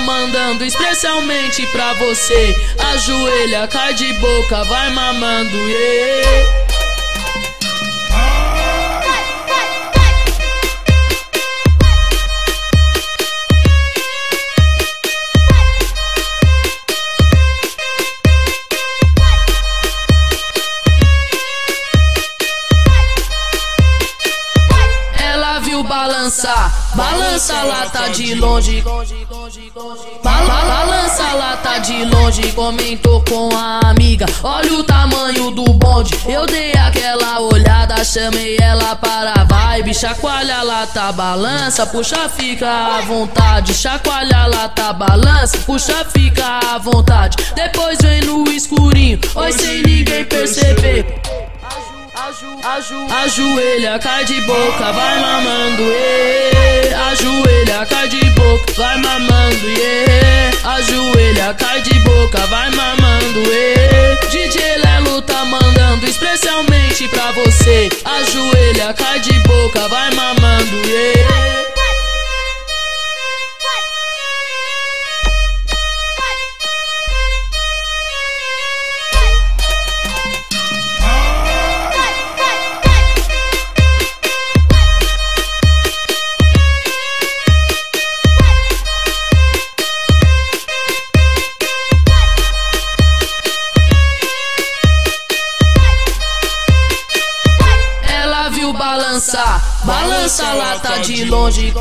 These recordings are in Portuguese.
mandando especialmente pra você. Ajoelha, cai de boca, vai mamando, yeah. Balança a lata de longe, balança a lata de longe. Comentou com a amiga, olha o tamanho do bonde. Eu dei aquela olhada, chamei ela para a vibe. Chacoalha a lata, balança, puxa, fica à vontade. Chacoalha a lata, balança, puxa, fica à vontade. Depois vem no escurinho, oi, sem ninguém perceber. Ajoelha, cai de boca, vai mamando, yeah. Ajoelha, cai de boca, vai mamando, yeah. Ajoelha, cai de boca, vai mamando, yeah. DJ Lelo tá mandando especialmente pra você. Ajoelha, cai de boca, vai mamando, yeah. Balança a lata de longe,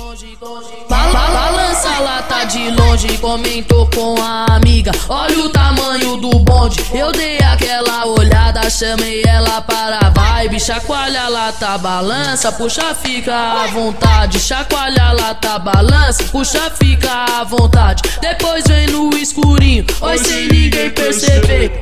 balança a lata de longe. Comentou com a amiga, olha o tamanho do bonde. Eu dei aquela olhada, chamei ela para a vibe. Chacoalha a lata, balança, puxa, fica à vontade. Chacoalha a lata, balança, puxa, fica à vontade. Depois vem no escurinho, oi, sem ninguém perceber.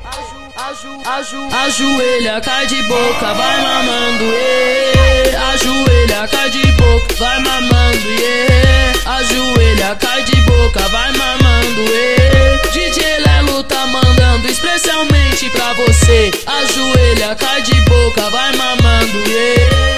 Ajoelha, cai de boca, vai mamando, yeah. Ajoelha, cai de boca, vai mamando, yeah. Ajoelha, cai de boca, vai mamando, yeah. DJ Lelo tá mandando especialmente pra você. Ajoelha, cai de boca, vai mamando, yeah.